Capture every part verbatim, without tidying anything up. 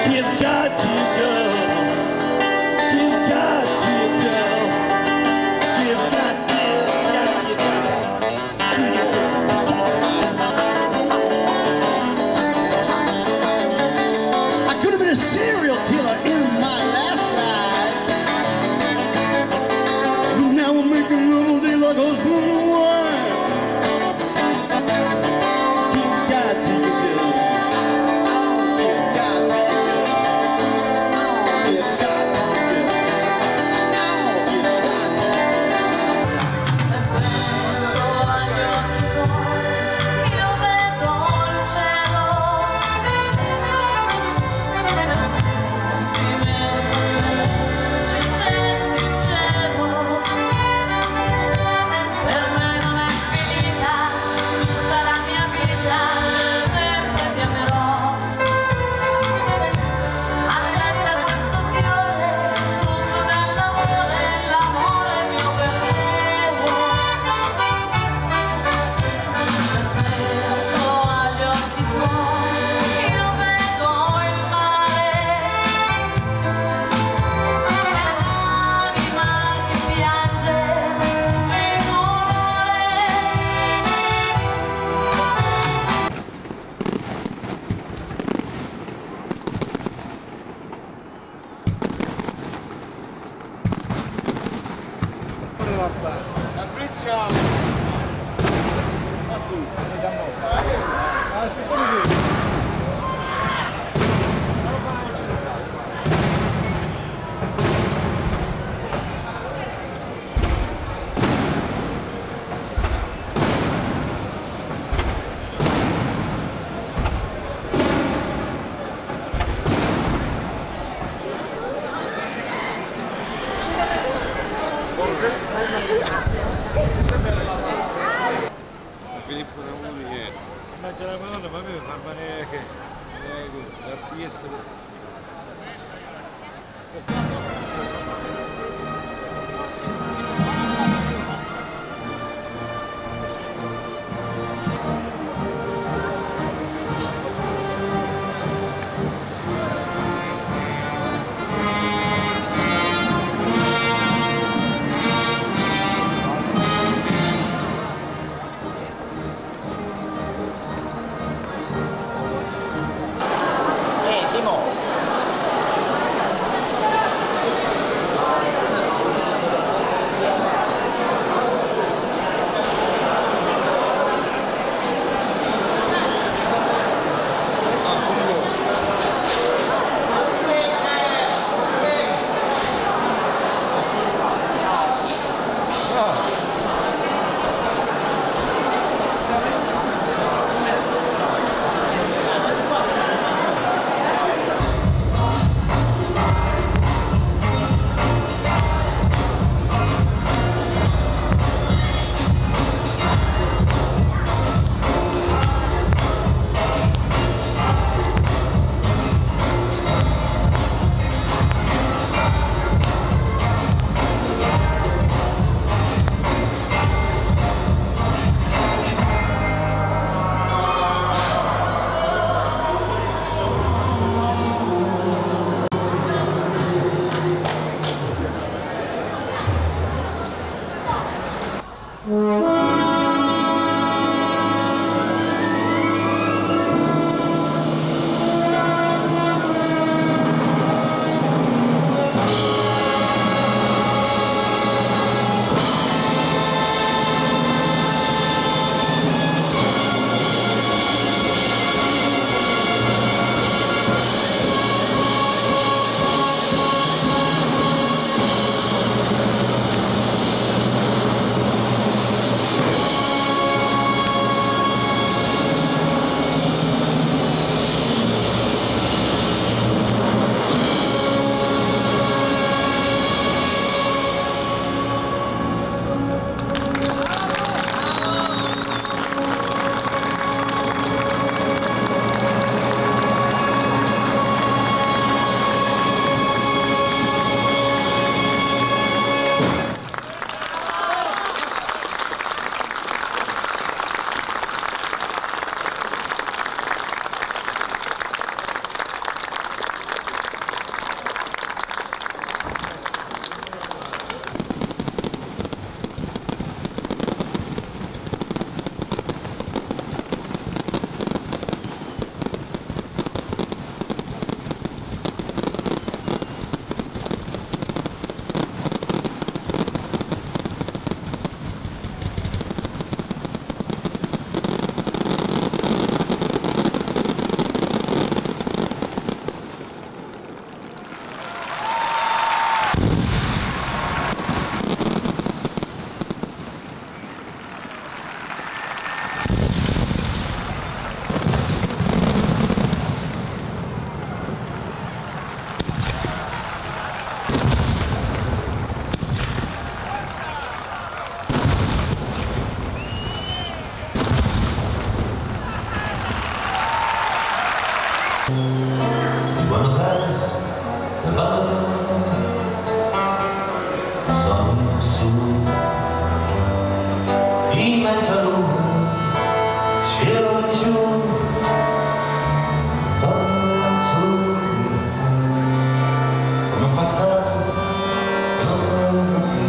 Give God to your girl. Give God to your girl. Give God, give God, give God to your girl. I could have been a serial killer in my last life. But now I'm making love all day like husband and wife. Give God to your girl. Give God to your girl. Give God to your girl. Give God to your girl. Se penso agli occhi tuoi, io vedo il cielo. Era un sentimento semplice e sincero. Per me non è finita tutta la mia vita, sempre ti amerò. Accetta questo fiore, frutto dell'amore, l'amore mio per te. Se penso agli occhi tuoi, io vedo il mare, l'anima che piange in dolore. Filippo Ramoni che mangia la Madonna, ma a me mi fa male che la pièce. Buenos Aires, de Panamá, sono su, in mezzo a luna, cielo giù, torno azzurro, come un passato che non torna più.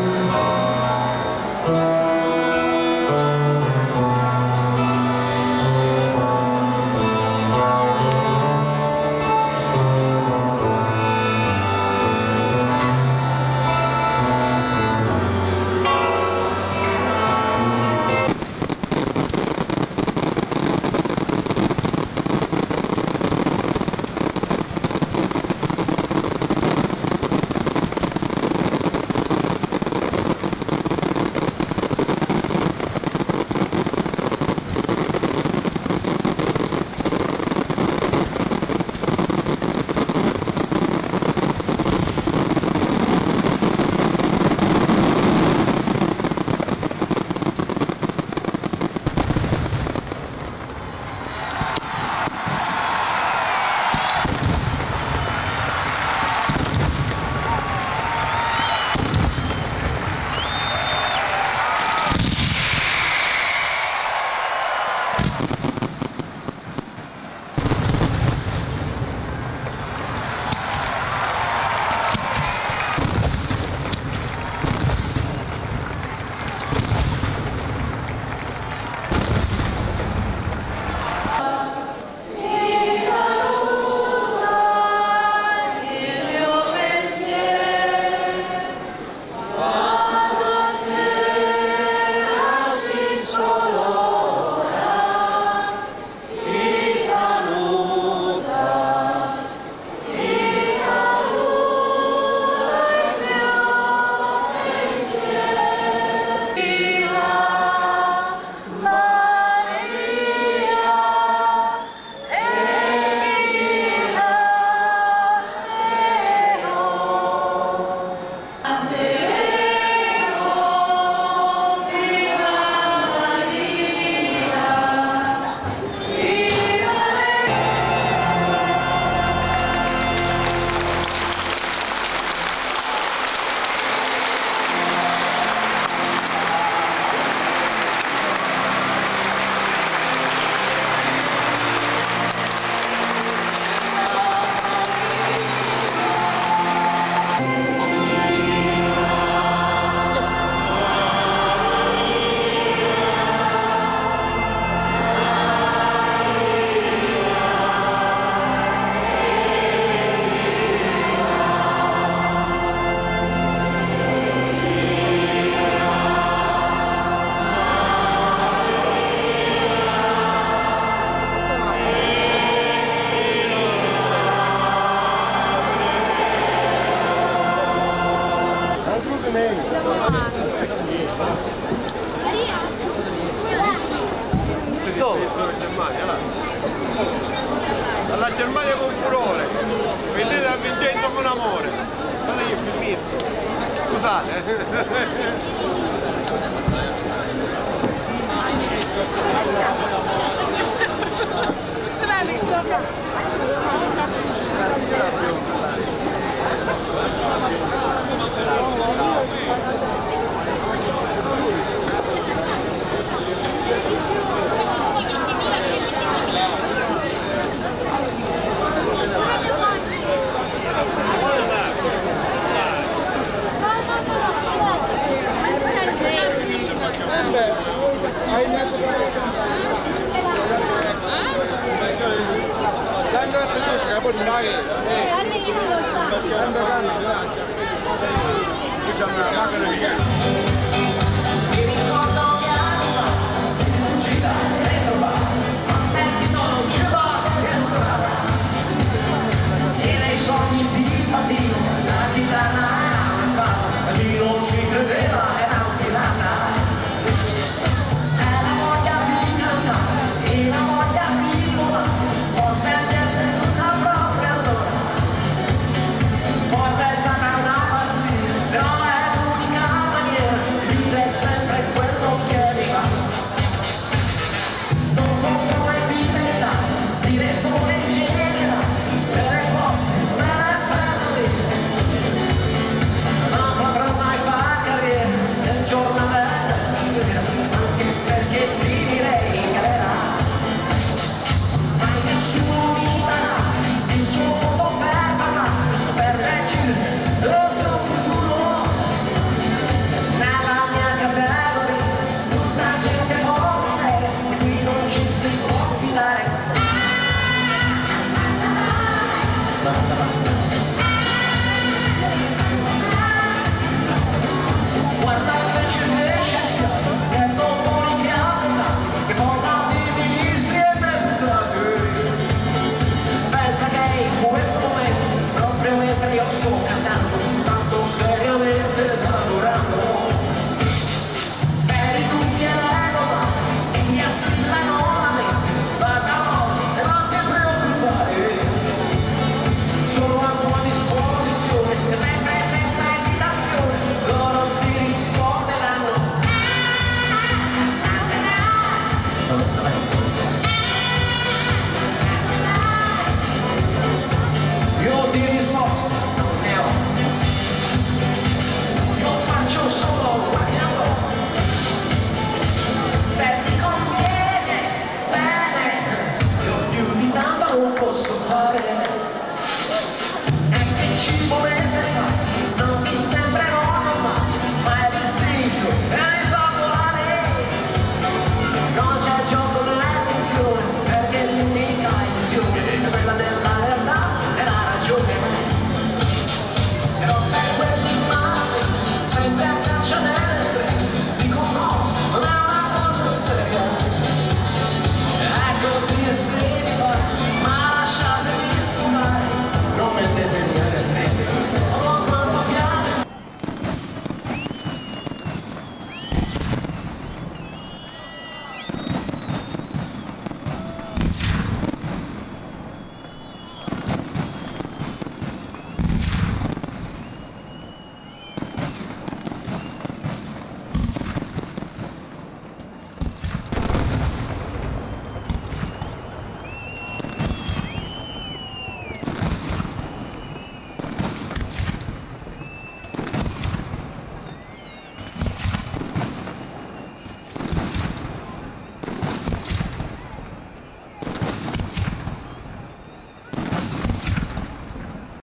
Alla Germania con furore, vedete a Vincenzo con amore. Guarda che filmino. Scusate, Allora,